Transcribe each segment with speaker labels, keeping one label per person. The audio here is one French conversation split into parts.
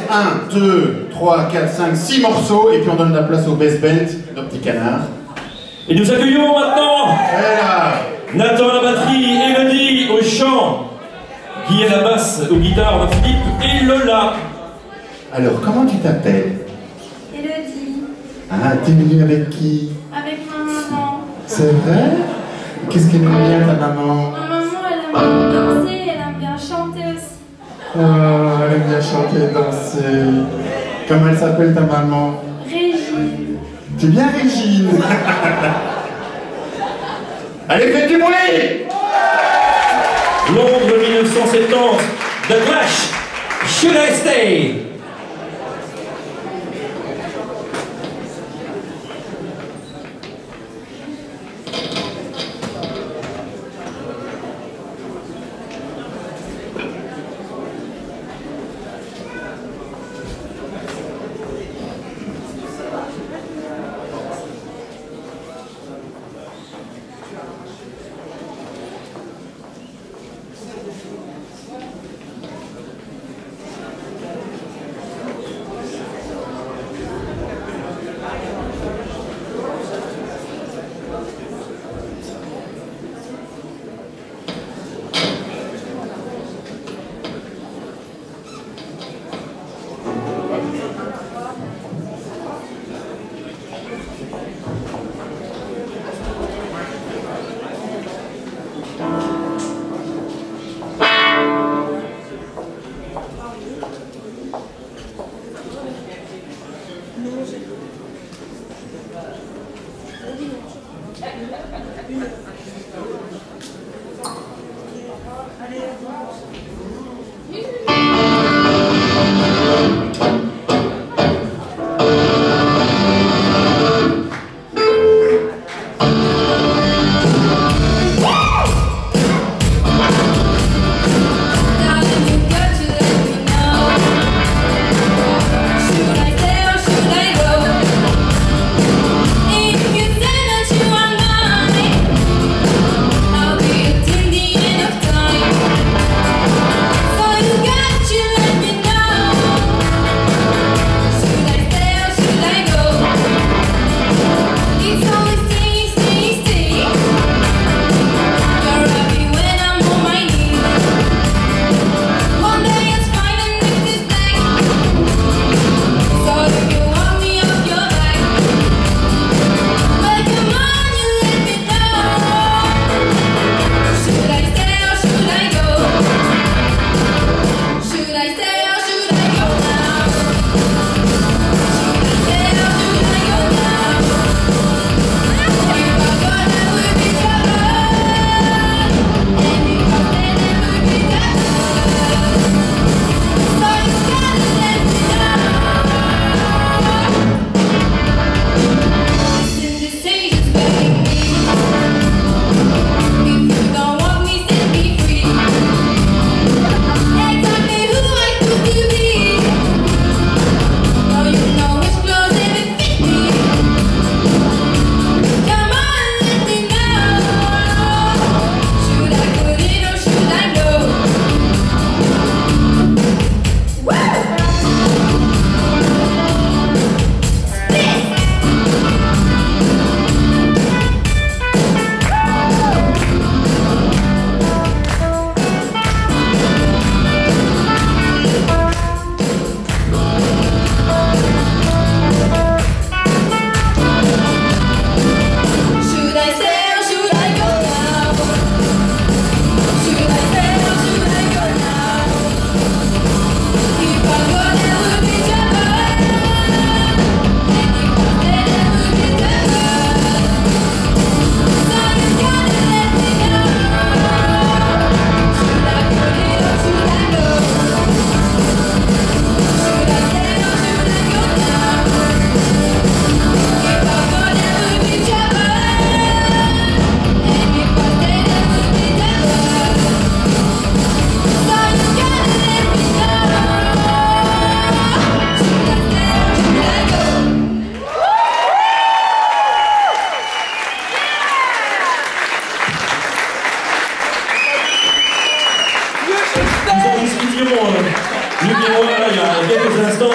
Speaker 1: 1, 2, 3, 4, 5, 6 morceaux et puis on donne la place au best band, nos petits canards.
Speaker 2: Et nous accueillons maintenant
Speaker 1: Voilà.
Speaker 2: Nathan à la batterie, Elodie au chant, Guy à la basse, aux guitares, Philippe et Lola.
Speaker 1: Alors, comment tu t'appelles?
Speaker 3: Elodie.
Speaker 1: Ah, t'es venue avec qui?
Speaker 3: Avec ma maman.
Speaker 1: C'est vrai? Qu'est-ce qu'elle aime bien, ta maman?
Speaker 3: Ma maman, elle aime bien danser et elle aime bien chanter aussi.
Speaker 1: Oh, elle aime bien chanter et danser. Comment elle s'appelle, ta maman?
Speaker 3: Régine.
Speaker 1: Tu es bien, Régine? Allez, faites du bruit!
Speaker 2: Londres 1970, The Clash, Should I Stay?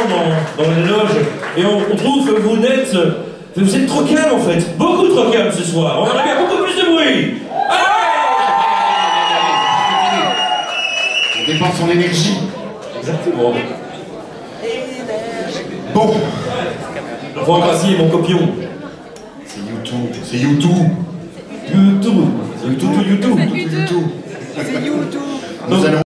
Speaker 2: dans les loges et on trouve que vous êtes trop calme en fait, beaucoup trop calme ce soir. On aimerait bien beaucoup plus de bruit.
Speaker 1: On dépense son énergie.
Speaker 2: Exactement.
Speaker 1: Bon.
Speaker 2: Franck Rassier, mon copion.
Speaker 1: C'est YouTube. C'est YouTube.
Speaker 2: YouTube. C'est YouTube.
Speaker 1: YouTube.
Speaker 4: C'est YouTube.
Speaker 1: Nous allons